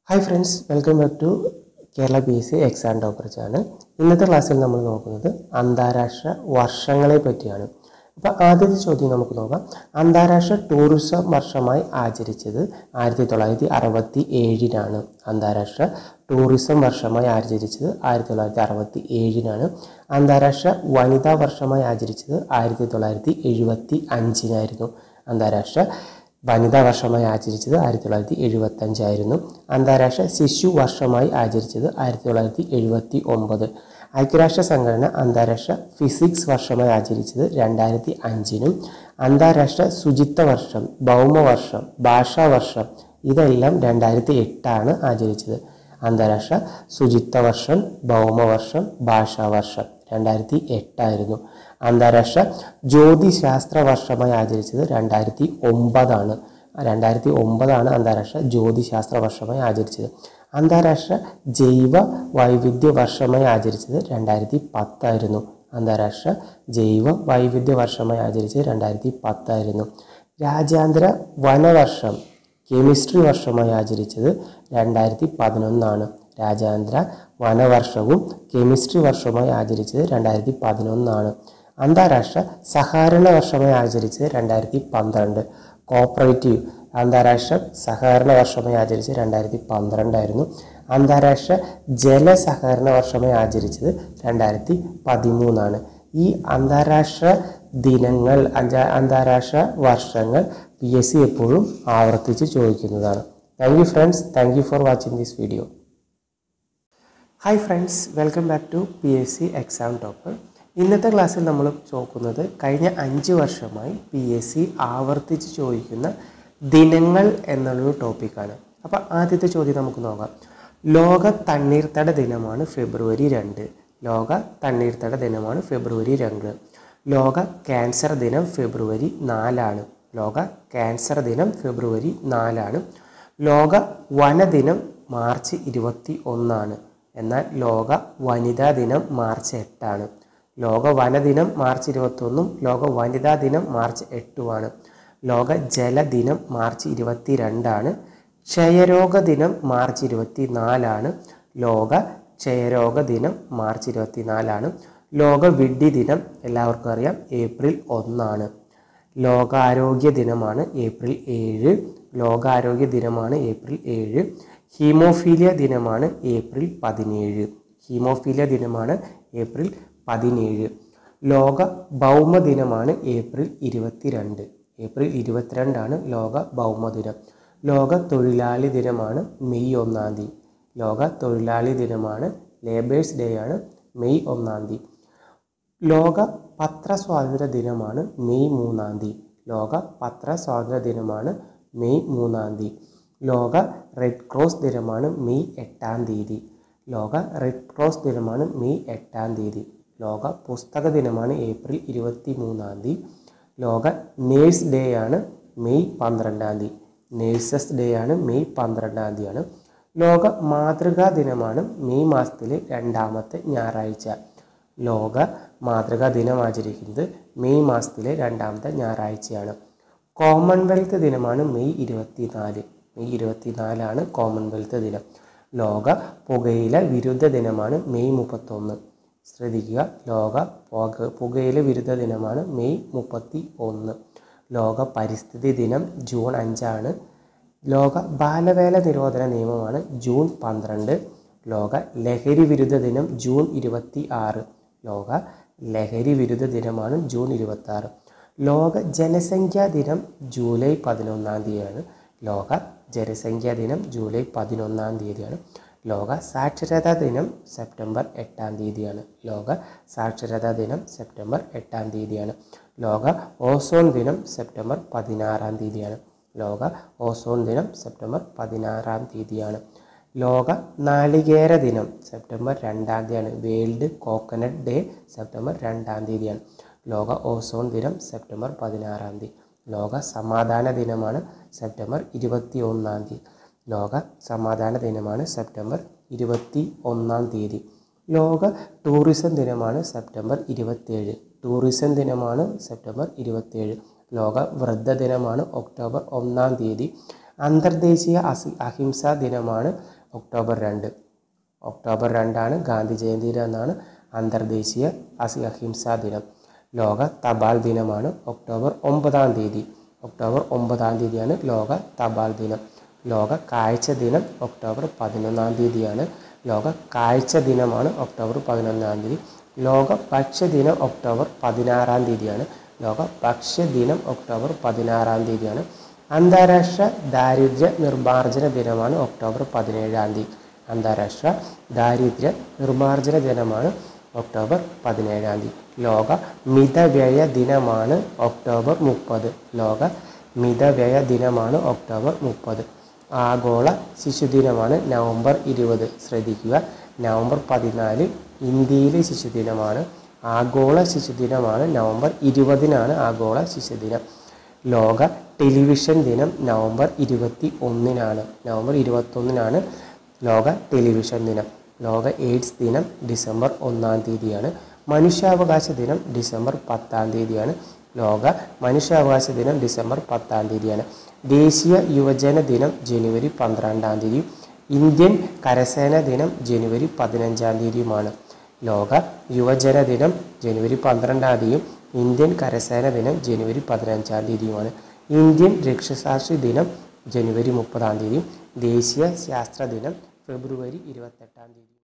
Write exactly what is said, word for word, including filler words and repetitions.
Hi friends, welcome back to Kerala B S c Exam Topper channel. ഇന്നത്തെ ക്ലാസ്സിൽ നമ്മൾ നോക്കുന്നത് അന്താരാഷ്ട്ര വർഷങ്ങളെ പറ്റിയാണ്. അപ്പോൾ ആദ്യത്തെ ചോദ്യം നമുക്ക് നോക്കാം. അന്താരാഷ്ട്ര ടൂറിസം വർഷമായി ആചരിച്ചത് ആയിരത്തി തൊള്ളായിരത്തി അറുപത്തി ഏഴിനാണ്. അന്താരാഷ്ട്ര ടൂറിസം വർഷമായി ആചരിച്ചത് ആയിരത്തി തൊള്ളായിരത്തി അറുപത്തി ഏഴിനാണ്. അന്താരാഷ്ട്ര വനിതാ വർഷമായി ആചരിച്ചത് ആയിരത്തി തൊള്ളായിരത്തി എഴുപത്തി അഞ്ചിനായിരുന്നു. അന്താരാഷ്ട്ര വനിതാ വർഷമായി ആചരിച്ചത് ആയിരത്തി തൊള്ളായിരത്തി എഴുപത്തി അഞ്ചായിരുന്നു. അന്താരാഷ്ട്ര ശിശു വർഷമായി ആചരിച്ചത് ആയിരത്തി തൊള്ളായിരത്തി എഴുപത്തി ഒമ്പത്. ഐക്യരാഷ്ട്ര സംഘടന അന്താരാഷ്ട്ര ഫിസിക്സ് വർഷമായി ആചരിച്ചത് രണ്ടായിരത്തി അഞ്ചിനും. അന്താരാഷ്ട്ര ശുചിത്വ വർഷം, ഭൗമവർഷം, ഭാഷാ വർഷം ഇതെല്ലാം രണ്ടായിരത്തി എട്ടാണ് ആചരിച്ചത്. അന്താരാഷ്ട്ര ശുചിത്വ വർഷം, ഭൗമവർഷം, ഭാഷാ വർഷം രണ്ടായിരത്തി എട്ടായിരുന്നു. അന്താരാഷ്ട്ര ജ്യോതിശാസ്ത്ര വർഷമായി ആചരിച്ചത് രണ്ടായിരത്തി ഒമ്പതാണ്. രണ്ടായിരത്തി ഒമ്പതാണ് അന്താരാഷ്ട്ര ജ്യോതിശാസ്ത്ര വർഷമായി ആചരിച്ചത്. അന്താരാഷ്ട്ര ജൈവ വൈവിധ്യ വർഷമായി ആചരിച്ചത് രണ്ടായിരത്തി പത്തായിരുന്നു. അന്താരാഷ്ട്ര ജൈവ വൈവിധ്യ വർഷമായി ആചരിച്ചത് രണ്ടായിരത്തി പത്തായിരുന്നു. രാജ്യാന്തര വനവർഷം കെമിസ്ട്രി വർഷമായി ആചരിച്ചത് രണ്ടായിരത്തി പതിനൊന്നാണ്. രാജ്യാന്തര വനവർഷവും കെമിസ്ട്രി വർഷമായി ആചരിച്ചത് രണ്ടായിരത്തി പതിനൊന്നാണ്. അന്താരാഷ്ട്ര സഹകരണ വർഷമായി ആചരിച്ചത് രണ്ടായിരത്തി പന്ത്രണ്ട്. കോപ്പറേറ്റീവ് അന്താരാഷ്ട്ര സഹകരണ വർഷമായി ആചരിച്ചത് രണ്ടായിരത്തി പന്ത്രണ്ടായിരുന്നു. അന്താരാഷ്ട്ര ജല സഹകരണ വർഷമായി ആചരിച്ചത് രണ്ടായിരത്തി പതിമൂന്നാണ്. ഈ അന്താരാഷ്ട്ര ദിനങ്ങൾ അന്താരാഷ്ട്ര വർഷങ്ങൾ പി എസ് സി എപ്പോഴും ആവർത്തിച്ച് ചോദിക്കുന്നതാണ്. Thank you friends. Thank you for watching this video. Hi friends, welcome back to P S C exam topper. ഇന്നത്തെ ക്ലാസ്സിൽ നമ്മൾ നോക്കുന്നത് കഴിഞ്ഞ അഞ്ച് വർഷമായി പി എസ് സി ആവർത്തിച്ച് ചോദിക്കുന്ന ദിനങ്ങൾ എന്നുള്ളൊരു ടോപ്പിക്കാണ്. അപ്പോൾ ആദ്യത്തെ ചോദ്യം നമുക്ക് നോക്കാം. ലോക തണ്ണീർത്തട ദിനമാണ് ഫെബ്രുവരി രണ്ട്. ലോക തണ്ണീർത്തട ദിനമാണ് ഫെബ്രുവരി രണ്ട്. ലോക ക്യാൻസർ ദിനം ഫെബ്രുവരി നാലാണ്. ലോക ക്യാൻസർ ദിനം ഫെബ്രുവരി നാലാണ്. ലോക വനദിനം മാർച്ച് ഇരുപത്തി ഒന്നാണ്. എന്നാൽ ലോക വനിതാ ദിനം മാർച്ച് എട്ടാണ്. ലോക വനദിനം മാർച്ച് ഇരുപത്തൊന്നും ലോക വനിതാ ദിനം മാർച്ച് എട്ടുമാണ്. ലോക ജലദിനം മാർച്ച് ഇരുപത്തി രണ്ടാണ്. ക്ഷയരോഗ ദിനം മാർച്ച് ഇരുപത്തി നാലാണ്. ലോക ക്ഷയരോഗ ദിനം മാർച്ച് ഇരുപത്തി നാലാണ്. ലോക വിഡ്ഢി ദിനം എല്ലാവർക്കും അറിയാം ഏപ്രിൽ ഒന്നാണ്. ലോകാരോഗ്യ ദിനമാണ് ഏപ്രിൽ ഏഴ്. ലോകാരോഗ്യ ദിനമാണ് ഏപ്രിൽ ഏഴ്. ഹീമോഫീലിയ ദിനമാണ് ഏപ്രിൽ പതിനേഴ്. ഹീമോഫീലിയ ദിനമാണ് ഏപ്രിൽ പതിനേഴ്. ലോക ഭൗമദിനമാണ് ഏപ്രിൽ ഇരുപത്തിരണ്ട്. ഏപ്രിൽ ഇരുപത്തിരണ്ടാണ് ലോക ഭൗമദിനം. ലോക തൊഴിലാളി ദിനമാണ് മെയ് ഒന്നാം തീയതി. ലോക തൊഴിലാളി ദിനമാണ് ലേബേഴ്സ് ഡേ ആണ് മെയ് ഒന്നാം തീയതി. ലോക പത്ര സ്വാതന്ത്ര്യ ദിനമാണ് മെയ് മൂന്നാം തീയതി. ലോക പത്ര സ്വാതന്ത്ര്യ ദിനമാണ് മെയ് മൂന്നാം തീയതി. ലോക റെഡ് ക്രോസ് ദിനമാണ് മെയ് എട്ടാം തീയതി. ലോക റെഡ് ക്രോസ് ദിനമാണ് മെയ് എട്ടാം തീയതി. ലോക പുസ്തക ദിനമാണ് ഏപ്രിൽ ഇരുപത്തി മൂന്നാം തീയതി. ലോക നേഴ്സ് ഡേ ആണ് മെയ് പന്ത്രണ്ടാം തീയതി. നേഴ്സസ് ഡേ ആണ് മെയ് പന്ത്രണ്ടാം തീയതിയാണ്. ലോക മാതൃകാ ദിനമാണ് മെയ് മാസത്തിലെ രണ്ടാമത്തെ ഞായറാഴ്ച. ലോക മാതൃകാ ദിനം ആചരിക്കുന്നത് മെയ് മാസത്തിലെ രണ്ടാമത്തെ ഞായറാഴ്ചയാണ്. കോമൺവെൽത്ത് ദിനമാണ് മെയ് ഇരുപത്തി നാല്. മെയ് ഇരുപത്തി നാലാണ് കോമൺവെൽത്ത് ദിനം. ലോക പുകയില വിരുദ്ധ ദിനമാണ് മെയ് മുപ്പത്തൊന്ന്. ശ്രദ്ധിക്കുക, ലോക പുക പുകയില വിരുദ്ധ ദിനമാണ് മെയ് മുപ്പത്തി ഒന്ന്. ലോക പരിസ്ഥിതി ദിനം ജൂൺ അഞ്ചാണ്. ലോക ബാലവേല നിരോധന നിയമമാണ് ജൂൺ പന്ത്രണ്ട്. ലോക ലഹരി വിരുദ്ധ ദിനം ജൂൺ ഇരുപത്തി ആറ്. ലോക ലഹരി വിരുദ്ധ ദിനമാണ് ജൂൺ ഇരുപത്തി ആറ്. ലോക ജനസംഖ്യാ ദിനം ജൂലൈ പതിനൊന്നാം തീയതിയാണ്. ലോക ജനസംഖ്യാ ദിനം ജൂലൈ പതിനൊന്നാം തീയതിയാണ്. ലോക സാക്ഷരതാ ദിനം സെപ്റ്റംബർ എട്ടാം തീയതിയാണ്. ലോക സാക്ഷരതാ ദിനം സെപ്റ്റംബർ എട്ടാം തീയതിയാണ്. ലോക ഓസോൺ ദിനം സെപ്റ്റംബർ പതിനാറാം തീയതിയാണ്. ലോക ഓസോൺ ദിനം സെപ്റ്റംബർ പതിനാറാം തീയതിയാണ്. ലോക നാളികേര ദിനം സെപ്റ്റംബർ രണ്ടാം തീയതിയാണ്. വേൾഡ് കോക്കനട്ട് ഡേ സെപ്റ്റംബർ രണ്ടാം തീയതിയാണ്. ലോക ഓസോൺ ദിനം സെപ്റ്റംബർ പതിനാറാം തീയതി. ലോക സമാധാന ദിനമാണ് സെപ്റ്റംബർ ഇരുപത്തി ഒന്നാം തീയതി. ലോക സമാധാന ദിനമാണ് സെപ്റ്റംബർ ഇരുപത്തി ഒന്നാം തീയതി. ലോക ടൂറിസം ദിനമാണ് സെപ്റ്റംബർ ഇരുപത്തിയേഴ്. ടൂറിസം ദിനമാണ് സെപ്റ്റംബർ ഇരുപത്തിയേഴ്. ലോക വൃദ്ധ ദിനമാണ് ഒക്ടോബർ ഒന്നാം തീയതി. അന്തർദേശീയ അഹിംസാ ദിനമാണ് ഒക്ടോബർ രണ്ട്. ഒക്ടോബർ രണ്ടാണ് ഗാന്ധി ജയന്തി ദിനമാണ് അന്തർദേശീയ അഹിംസാ ദിനം. ലോക തപാൽ ദിനമാണ് ഒക്ടോബർ ഒമ്പതാം തീയതി. ഒക്ടോബർ ഒമ്പതാം തീയതിയാണ് ലോക തപാൽ ദിനം. ലോക കാഴ്ച ദിനം ഒക്ടോബർ പതിനൊന്നാം തീയതിയാണ്. ലോക കാഴ്ച ദിനമാണ് ഒക്ടോബർ പതിനൊന്നാം തീയതി. ലോക ഭക്ഷ്യദിനം ഒക്ടോബർ പതിനാറാം തീയതിയാണ്. ലോക ഭക്ഷ്യദിനം ഒക്ടോബർ പതിനാറാം തീയതിയാണ്. അന്താരാഷ്ട്ര ദാരിദ്ര്യ നിർമ്മാർജ്ജന ദിനമാണ് ഒക്ടോബർ പതിനേഴാം തീയതി. അന്താരാഷ്ട്ര ദാരിദ്ര്യ നിർമ്മാർജ്ജന ദിനമാണ് ഒക്ടോബർ പതിനേഴാം തീയതി. ലോക മിതവ്യയ ദിനമാണ് ഒക്ടോബർ മുപ്പത്. ലോക മിതവ്യയ ദിനമാണ് ഒക്ടോബർ മുപ്പത്. ആഗോള ശിശുദിനമാണ് നവംബർ ഇരുപത്. ശ്രദ്ധിക്കുക, നവംബർ പതിനാല് ഇന്ത്യയിലെ ശിശുദിനമാണ്. ആഗോള ശിശുദിനമാണ് നവംബർ ഇരുപതിനാണ് ആഗോള ശിശുദിനം. ലോക ടെലിവിഷൻ ദിനം നവംബർ ഇരുപത്തി ഒന്നിനാണ്. നവംബർ ഇരുപത്തൊന്നിനാണ് ലോക ടെലിവിഷൻ ദിനം. ലോക എയ്ഡ്സ് ദിനം ഡിസംബർ ഒന്നാം തീയതിയാണ്. മനുഷ്യാവകാശ ദിനം ഡിസംബർ പത്താം തീയതിയാണ്. ലോക മനുഷ്യാവകാശ ദിനം ഡിസംബർ പത്താം തീയതിയാണ്. ദേശീയ യുവജന ദിനം ജനുവരി പന്ത്രണ്ടാം തീയതി. ഇന്ത്യൻ കരസേന ദിനം ജനുവരി പതിനഞ്ചാം തീയതിയുമാണ്. ലോക യുവജന ദിനം ജനുവരി പന്ത്രണ്ടാം തീയതിയും ഇന്ത്യൻ കരസേന ദിനം ജനുവരി പതിനഞ്ചാം തീയതിയുമാണ്. ഇന്ത്യൻ രക്ഷസാക്ഷി ദിനം ജനുവരി മുപ്പതാം തീയതിയും ദേശീയ ശാസ്ത്ര ദിനം ഫെബ്രുവരി ഇരുപത്തെട്ടാം തീയതി.